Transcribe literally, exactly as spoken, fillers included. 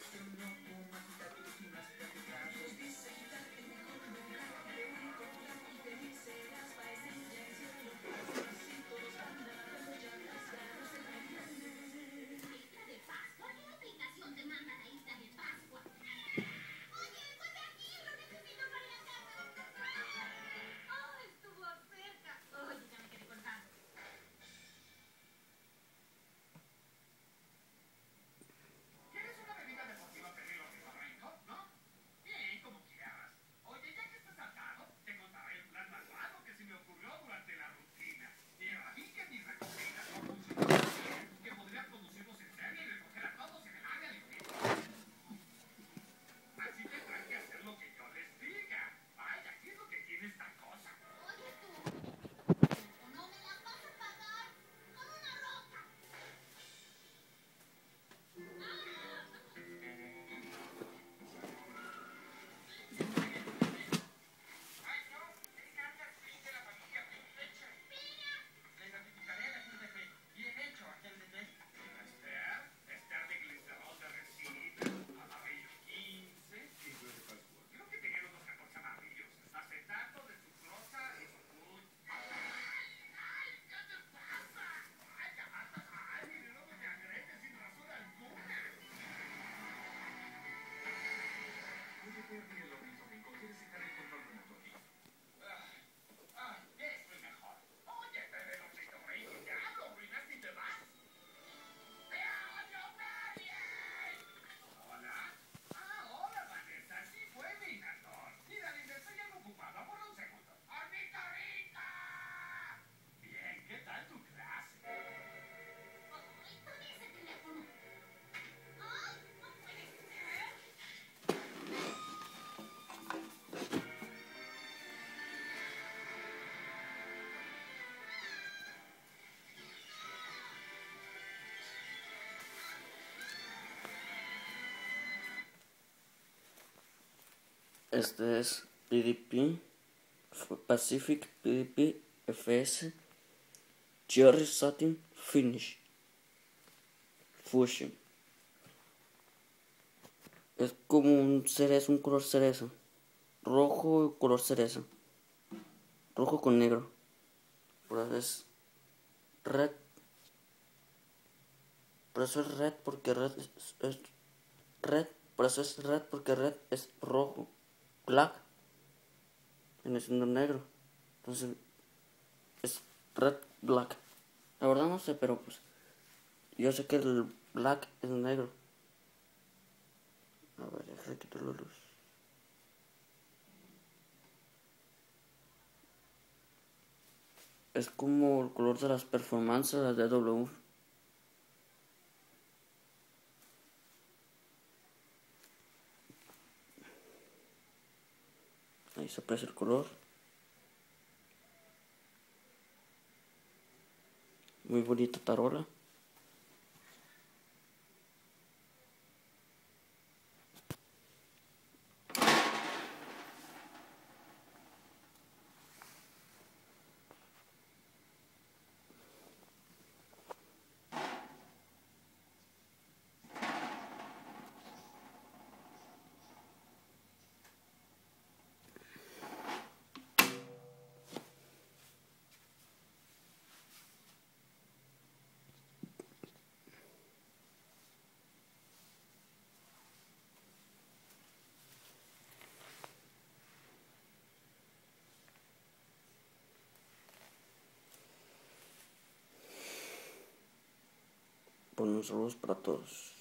Este es P D P, Pacific P D P F S, Cherry Satin Finish, Fusion. Es como un cerezo, un color cerezo, rojo color cerezo, rojo con negro. Por eso es red, por eso es red porque red es, es red, por eso es red porque red es rojo. Black viene siendo negro, entonces es red black. La verdad no sé, pero pues yo sé que el black es negro. A ver, déjame quitar la luz. Es como el color de las performances de las D W. Ahí se aprecia el color. Muy bonita tarola. Buenos saludos para todos.